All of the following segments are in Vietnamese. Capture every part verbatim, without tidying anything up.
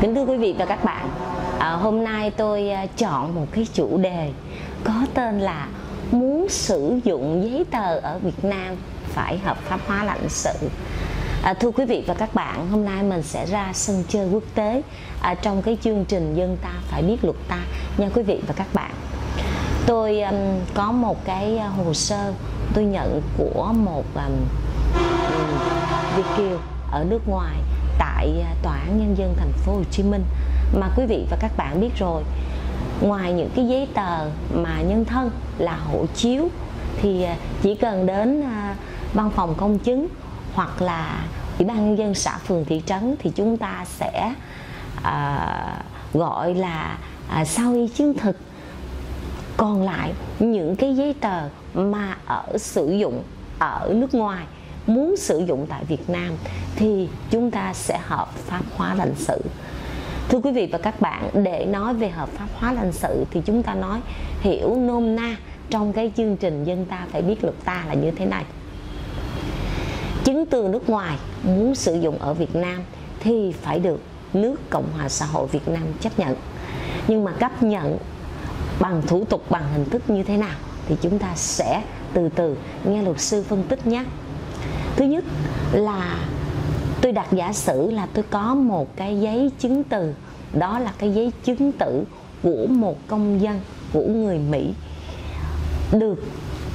Kính thưa quý vị và các bạn, à, hôm nay tôi à, chọn một cái chủ đề có tên là muốn sử dụng giấy tờ ở Việt Nam phải hợp pháp hóa lãnh sự. À, thưa quý vị và các bạn, hôm nay mình sẽ ra sân chơi quốc tế à, trong cái chương trình Dân Ta Phải Biết Luật Ta nha quý vị và các bạn. Tôi um, có một cái hồ sơ tôi nhận của một um, Việt kiều ở nước ngoài tại Tòa án Nhân dân Thành phố Hồ Chí Minh. Mà quý vị và các bạn biết rồi, ngoài những cái giấy tờ mà nhân thân là hộ chiếu thì chỉ cần đến văn phòng công chứng hoặc là Ủy ban Nhân dân xã phường thị trấn thì chúng ta sẽ à, gọi là à, sao y chứng thực. Còn lại những cái giấy tờ mà ở sử dụng ở nước ngoài muốn sử dụng tại Việt Nam thì chúng ta sẽ hợp pháp hóa lãnh sự. Thưa quý vị và các bạn, để nói về hợp pháp hóa lãnh sự thì chúng ta nói hiểu nôm na trong cái chương trình Dân Ta Phải Biết Luật Ta là như thế này. Chứng từ nước ngoài muốn sử dụng ở Việt Nam thì phải được nước Cộng hòa xã hội Việt Nam chấp nhận. Nhưng mà cấp nhận bằng thủ tục, bằng hình thức như thế nào thì chúng ta sẽ từ từ nghe luật sư phân tích nhé. Thứ nhất là tôi đặt giả sử là tôi có một cái giấy chứng từ, đó là cái giấy chứng tử của một công dân của người Mỹ được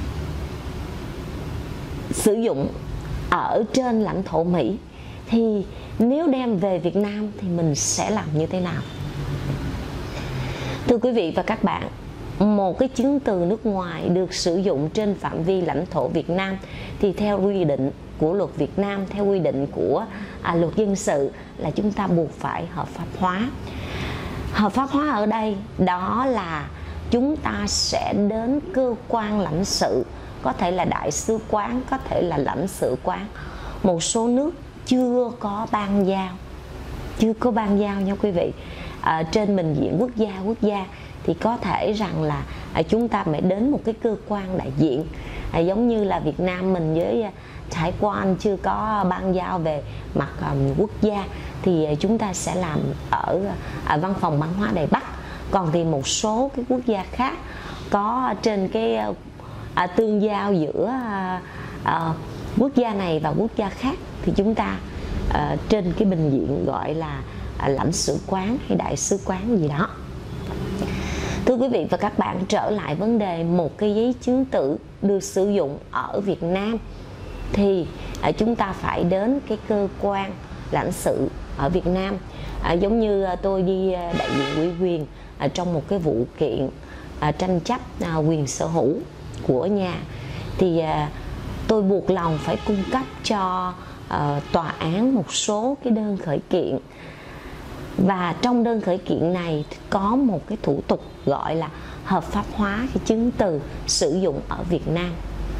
sử dụng ở trên lãnh thổ Mỹ, thì nếu đem về Việt Nam thì mình sẽ làm như thế nào? Thưa quý vị và các bạn, một cái chứng từ nước ngoài được sử dụng trên phạm vi lãnh thổ Việt Nam thì theo quy định của luật Việt Nam, theo quy định của à, luật dân sự là chúng ta buộc phải hợp pháp hóa. Hợp pháp hóa ở đây đó là chúng ta sẽ đến cơ quan lãnh sự, có thể là đại sứ quán, có thể là lãnh sự quán. Một số nước chưa có ban giao, chưa có ban giao nha quý vị. À, trên bình diện quốc gia quốc gia thì có thể rằng là à, chúng ta phải đến một cái cơ quan đại diện, à, giống như là Việt Nam mình với à, hải quan chưa có ban giao về mặt um, quốc gia thì à, chúng ta sẽ làm ở à, văn phòng văn hóa Đài Bắc. Còn thì một số cái quốc gia khác có trên cái à, tương giao giữa à, à, quốc gia này và quốc gia khác thì chúng ta à, trên cái bình diện gọi là à, lãnh sự quán hay đại sứ quán gì đó. Thưa quý vị và các bạn, trở lại vấn đề một cái giấy chứng tử được sử dụng ở Việt Nam thì à, chúng ta phải đến cái cơ quan lãnh sự ở Việt Nam. À, giống như à, tôi đi à, đại diện ủy quyền à, trong một cái vụ kiện à, tranh chấp à, quyền sở hữu của nhà thì à, tôi buộc lòng phải cung cấp cho à, tòa án một số cái đơn khởi kiện. Và trong đơn khởi kiện này có một cái thủ tục gọi là hợp pháp hóa cái chứng từ sử dụng ở Việt Nam.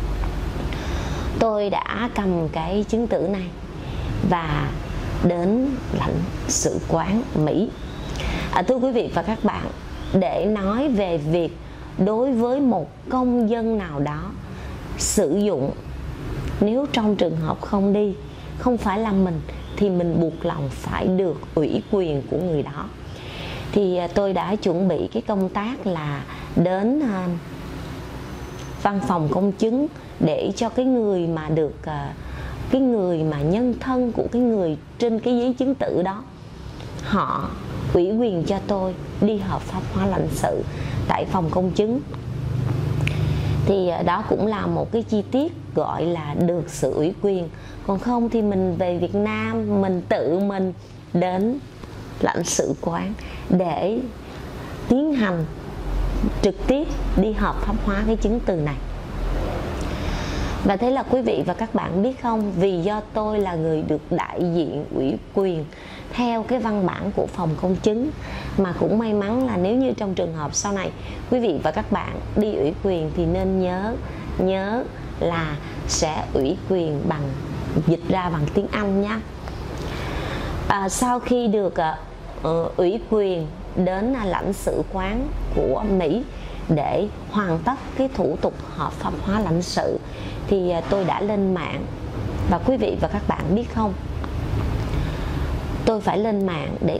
Tôi đã cầm cái chứng tử này và đến lãnh sự quán Mỹ. À, thưa quý vị và các bạn, để nói về việc đối với một công dân nào đó sử dụng, nếu trong trường hợp không đi, không phải là mình, thì mình buộc lòng phải được ủy quyền của người đó. Thì tôi đã chuẩn bị cái công tác là đến uh, văn phòng công chứng để cho cái người mà được uh, cái người mà nhân thân của cái người trên cái giấy chứng tử đó, họ ủy quyền cho tôi đi hợp pháp hóa lãnh sự tại phòng công chứng. Thì uh, đó cũng là một cái chi tiết gọi là được sự ủy quyền. Còn không thì mình về Việt Nam, mình tự mình đến lãnh sự quán để tiến hành trực tiếp đi hợp pháp hóa cái chứng từ này. Và thế là quý vị và các bạn biết không, vì do tôi là người được đại diện ủy quyền theo cái văn bản của phòng công chứng, mà cũng may mắn là nếu như trong trường hợp sau này quý vị và các bạn đi ủy quyền thì nên nhớ nhớ là sẽ ủy quyền bằng, dịch ra bằng tiếng Anh nhé. À, sau khi được uh, ủy quyền đến uh, lãnh sự quán của Mỹ để hoàn tất cái thủ tục hợp pháp hóa lãnh sự thì uh, tôi đã lên mạng. Và quý vị và các bạn biết không, tôi phải lên mạng để đặt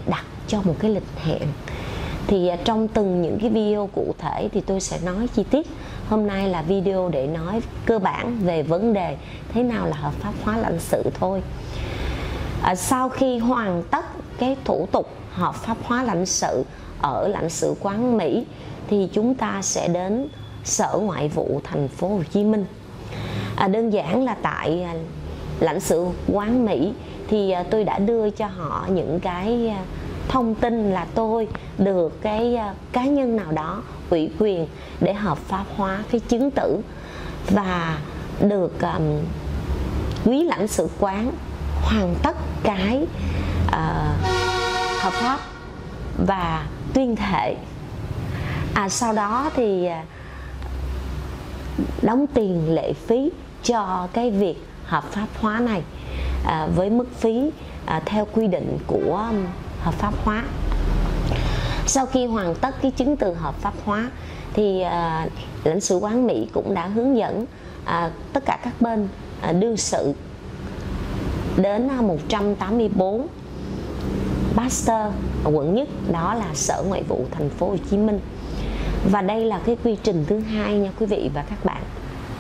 cho một cái lịch hẹn. Thì trong từng những cái video cụ thể thì tôi sẽ nói chi tiết. Hôm nay là video để nói cơ bản về vấn đề thế nào là hợp pháp hóa lãnh sự thôi. À, sau khi hoàn tất cái thủ tục hợp pháp hóa lãnh sự ở lãnh sự quán Mỹ thì chúng ta sẽ đến Sở Ngoại vụ thành phố Hồ Chí Minh. À, đơn giản là tại lãnh sự quán Mỹ thì tôi đã đưa cho họ những cái thông tin là tôi được cái cá nhân nào đó ủy quyền để hợp pháp hóa cái chứng tử và được um, quý lãnh sự quán hoàn tất cái uh, hợp pháp và tuyên thệ. À, sau đó thì đóng tiền lệ phí cho cái việc hợp pháp hóa này à, với mức phí à, theo quy định của hợp pháp hóa. Sau khi hoàn tất cái chứng từ hợp pháp hóa thì à, lãnh sự quán Mỹ cũng đã hướng dẫn à, tất cả các bên à, đương sự đến một trăm tám mươi bốn Baxter quận nhất, đó là Sở Ngoại vụ thành phố Hồ Chí Minh. Và đây là cái quy trình thứ hai nha quý vị và các bạn.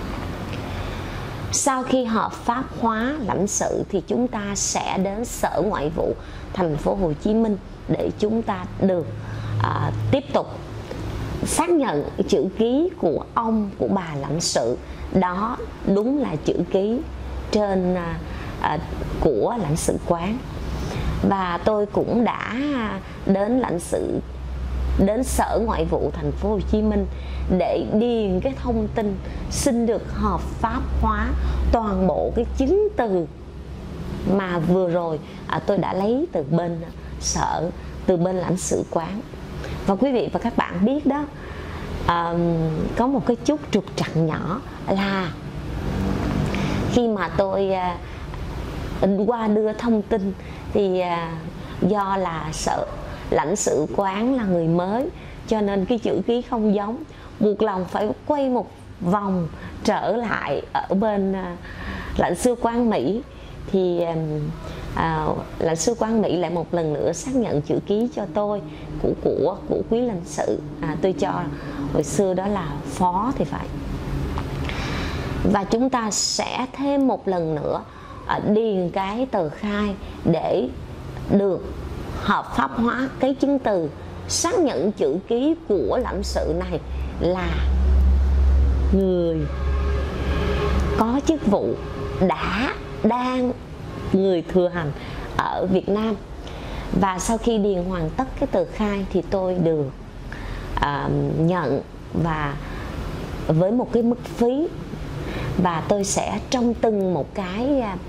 Sau khi hợp pháp hóa lãnh sự thì chúng ta sẽ đến Sở Ngoại vụ thành phố Hồ Chí Minh để chúng ta được à, tiếp tục xác nhận chữ ký của ông, của bà lãnh sự đó đúng là chữ ký trên à, à, của lãnh sự quán. Và tôi cũng đã đến lãnh sự đến Sở Ngoại vụ thành phố Hồ Chí Minh để điền cái thông tin xin được hợp pháp hóa toàn bộ cái chứng từ mà vừa rồi à, tôi đã lấy từ bên sở, từ bên lãnh sự quán. Và quý vị và các bạn biết đó, à, có một cái chút trục trặc nhỏ là khi mà tôi à, qua đưa thông tin thì à, do là sở lãnh sự quán là người mới cho nên cái chữ ký không giống, buộc lòng phải quay một vòng trở lại ở bên à, lãnh sự quán Mỹ thì à, lãnh sự quán Mỹ lại một lần nữa xác nhận chữ ký cho tôi của của của quý lãnh sự, à, tôi cho hồi xưa đó là phó thì phải. Và chúng ta sẽ thêm một lần nữa à, điền cái tờ khai để được hợp pháp hóa cái chứng từ xác nhận chữ ký của lãnh sự này là người có chức vụ đã đang người thừa hành ở Việt Nam. Và sau khi điền hoàn tất cái tờ khai thì tôi được uh, nhận và với một cái mức phí, và tôi sẽ trong từng một cái uh,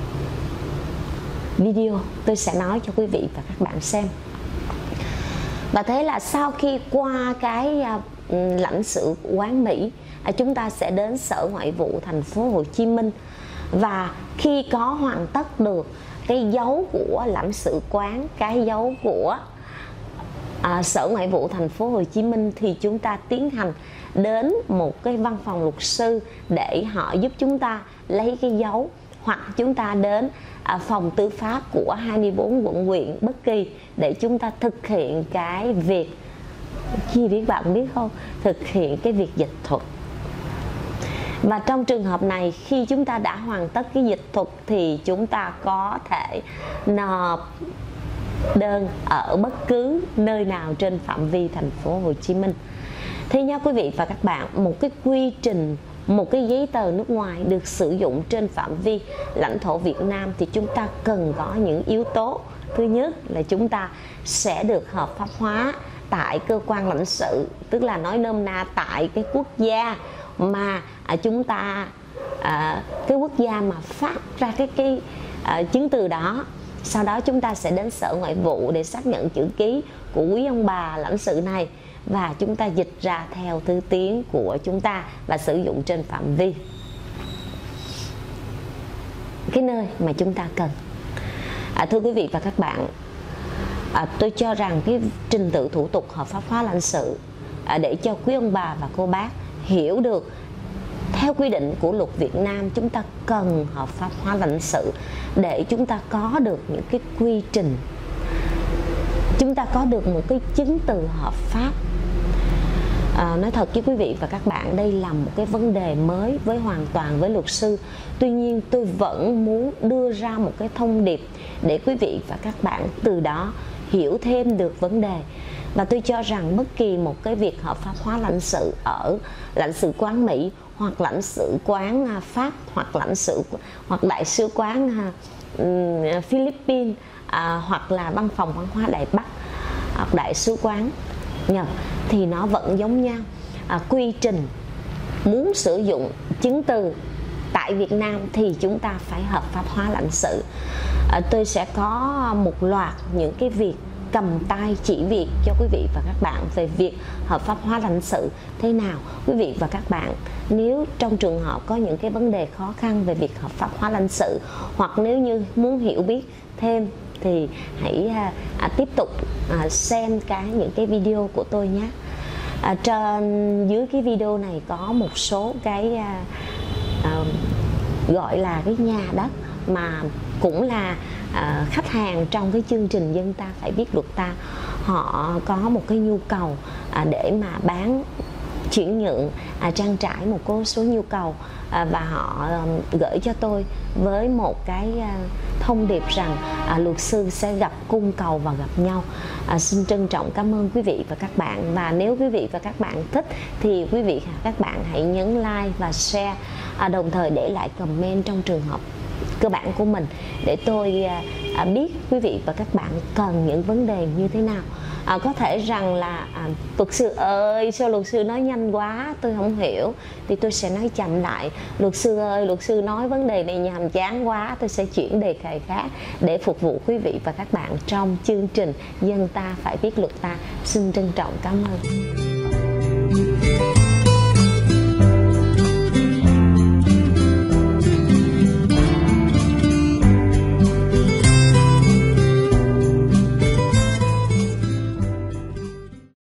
video tôi sẽ nói cho quý vị và các bạn xem. Và thế là sau khi qua cái uh, lãnh sự quán Mỹ, uh, chúng ta sẽ đến Sở Ngoại vụ thành phố Hồ Chí Minh. Và khi có hoàn tất được cái dấu của lãnh sự quán, cái dấu của à, Sở Ngoại vụ thành phố Hồ Chí Minh thì chúng ta tiến hành đến một cái văn phòng luật sư để họ giúp chúng ta lấy cái dấu, hoặc chúng ta đến à, phòng tư pháp của hai mươi bốn quận huyện bất kỳ để chúng ta thực hiện cái việc gì biết bạn biết không? Thực hiện cái việc dịch thuật. Và trong trường hợp này, khi chúng ta đã hoàn tất cái dịch thuật thì chúng ta có thể nộp đơn ở bất cứ nơi nào trên phạm vi thành phố Hồ Chí Minh. Thế nha quý vị và các bạn, một cái quy trình, một cái giấy tờ nước ngoài được sử dụng trên phạm vi lãnh thổ Việt Nam thì chúng ta cần có những yếu tố. Thứ nhất là chúng ta sẽ được hợp pháp hóa tại cơ quan lãnh sự, tức là nói nôm na tại cái quốc gia mà à, chúng ta à, cái quốc gia mà phát ra cái cái à, chứng từ đó. Sau đó chúng ta sẽ đến Sở Ngoại vụ để xác nhận chữ ký của quý ông bà lãnh sự này, và chúng ta dịch ra theo thứ tiếng của chúng ta và sử dụng trên phạm vi cái nơi mà chúng ta cần. À, thưa quý vị và các bạn, à, tôi cho rằng cái trình tự thủ tục hợp pháp hóa lãnh sự à, để cho quý ông bà và cô bác hiểu được theo quy định của luật Việt Nam, chúng ta cần hợp pháp hóa lãnh sự để chúng ta có được những cái quy trình chúng ta có được một cái chứng từ hợp pháp. À, nói thật với quý vị và các bạn, đây là một cái vấn đề mới với hoàn toàn với luật sư. Tuy nhiên tôi vẫn muốn đưa ra một cái thông điệp để quý vị và các bạn từ đó hiểu thêm được vấn đề. Và tôi cho rằng bất kỳ một cái việc hợp pháp hóa lãnh sự ở lãnh sự quán Mỹ, hoặc lãnh sự quán Pháp, hoặc lãnh sự hoặc đại sứ quán uh, Philippines, uh, hoặc là văn phòng văn hóa Đài Bắc, hoặc đại sứ quán Nhật, thì nó vẫn giống nhau. À, quy trình muốn sử dụng chứng từ tại Việt Nam thì chúng ta phải hợp pháp hóa lãnh sự. À, tôi sẽ có một loạt những cái việc cầm tay chỉ việc cho quý vị và các bạn về việc hợp pháp hóa lãnh sự thế nào. Quý vị và các bạn, nếu trong trường hợp có những cái vấn đề khó khăn về việc hợp pháp hóa lãnh sự, hoặc nếu như muốn hiểu biết thêm, thì hãy à, tiếp tục à, xem cái những cái video của tôi nhé. À, trên dưới cái video này có một số cái à, à, gọi là cái nhà đất mà cũng là à, khách hàng trong cái chương trình Dân Ta Phải Biết Luật Ta. Họ có một cái nhu cầu à, để mà bán, chuyển nhượng, à, trang trải một cô số nhu cầu, à, và họ à, gửi cho tôi với một cái à, thông điệp rằng à, luật sư sẽ gặp cung cầu và gặp nhau. À, xin trân trọng cảm ơn quý vị và các bạn. Và nếu quý vị và các bạn thích thì quý vị và các bạn hãy nhấn like và share, à, đồng thời để lại comment trong trường hợp cơ bản của mình để tôi à, à, biết quý vị và các bạn cần những vấn đề như thế nào. À, có thể rằng là à, luật sư ơi, sao luật sư nói nhanh quá tôi không hiểu, thì tôi sẽ nói chậm lại. Luật sư ơi, luật sư nói vấn đề này nhàm chán quá, tôi sẽ chuyển đề tài khác để phục vụ quý vị và các bạn trong chương trình Dân Ta Phải Biết Luật Ta. Xin trân trọng cảm ơn.